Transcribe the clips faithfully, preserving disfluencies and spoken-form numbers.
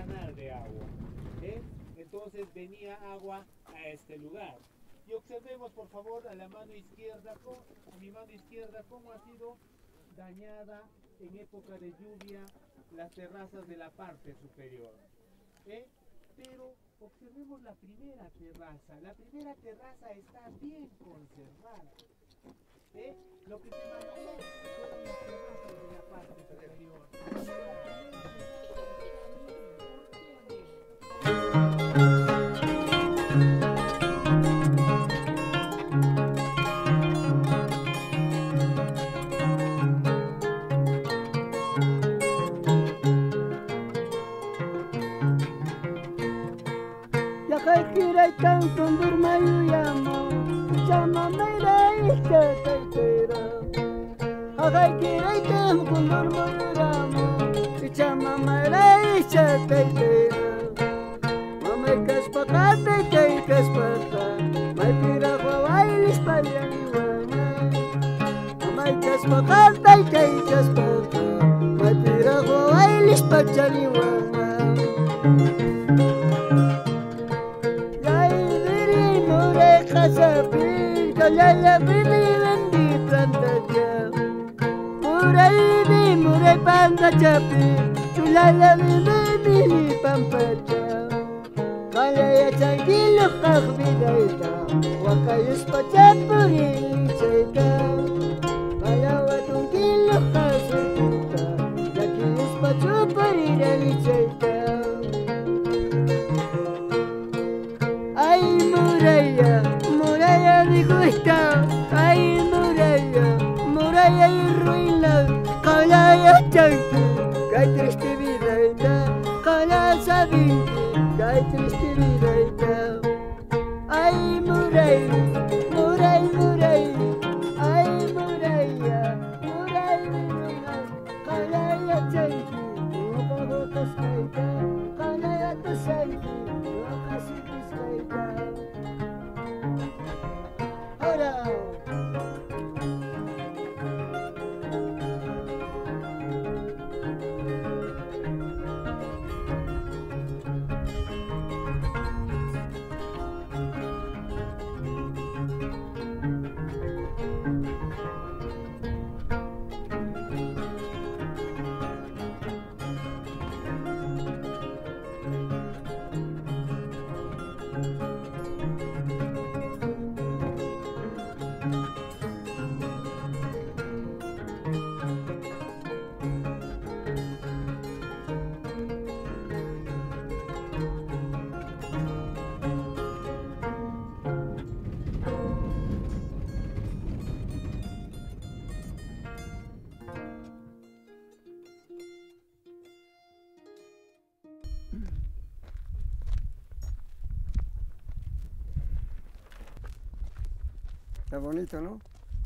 canal de agua. ¿eh? Entonces venía agua a este lugar. Y observemos por favor a la mano izquierda, a mi mano izquierda, cómo ha sido dañada en época de lluvia las terrazas de la parte superior. ¿eh? Pero observemos la primera terraza. La primera terraza está bien conservada. ¿eh? Lo que se manchó fueron las terrazas de la parte superior. Kirai tan kundur mayu yamo, chama mera ista taitera. Hagai kirai tan kundur mayu yamo, chama mera ista taitera. Mamai kaspakate kai kaspaka, mai pira hawai lispaliani wana. Mamai kaspakate kai kaspaka, mai pira hawai lispaliani wana. Sapi, kalala bili vendi planta jam. Murai di murai panga chapi, chulala bili bili pampa jam. Kalaya changilo kakbidaita, wakayus pachapuri chayta. Kalawa tungkilo kasurita, lakiyus pachupuri rali chayta. Ay muraya, muralla de gusta, ay muralla, muralla y ruina, calaya chanti, qué triste vida esta, calaya sabinti, qué triste vida esta. Ay muralla, muralla, muralla, ay muralla, muralla y ruina, calaya chanti, boca boca saita, calaya tu saiti, boca siti saita. Está bonito, ¿no?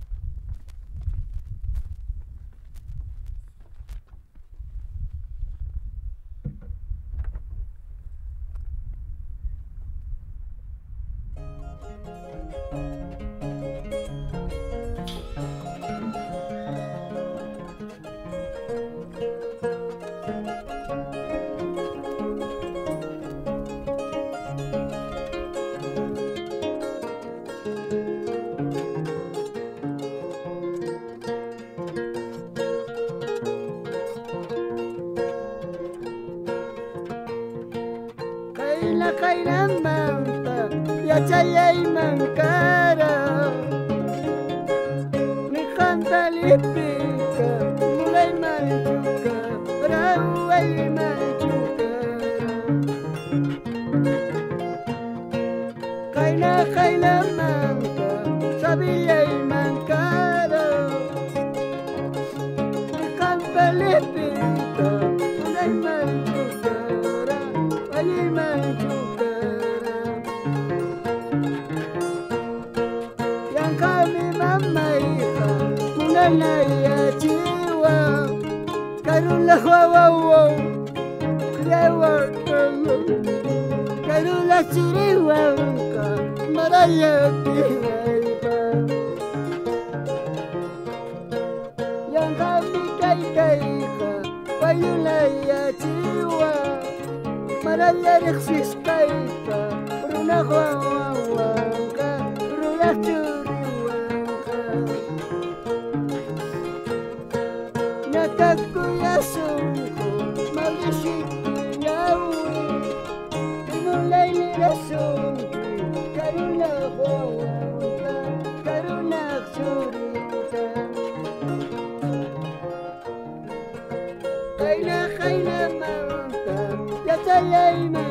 La kaila manta, ya chaya y mankara. Mi canta lipica, mulai manchuka, rawai manchuka. Kaila kaila manta, sabia y mankara. Mi canta lipica, mulai manchuka, rawai manchuka. Naya chiwa, karula hawa wow, krewa kalu, karula chiriwa ka, maraya kiwaiba. Yang kami kai kai ka, payulaya chiwa, Marallariksis kaypa Runa huahuahuanka Runa churihuanka Nakakuyasunko Magishikinawi Tinulaynirasunki Karuna huahuanka Karuna churita Kaina kaina manta Yatayayma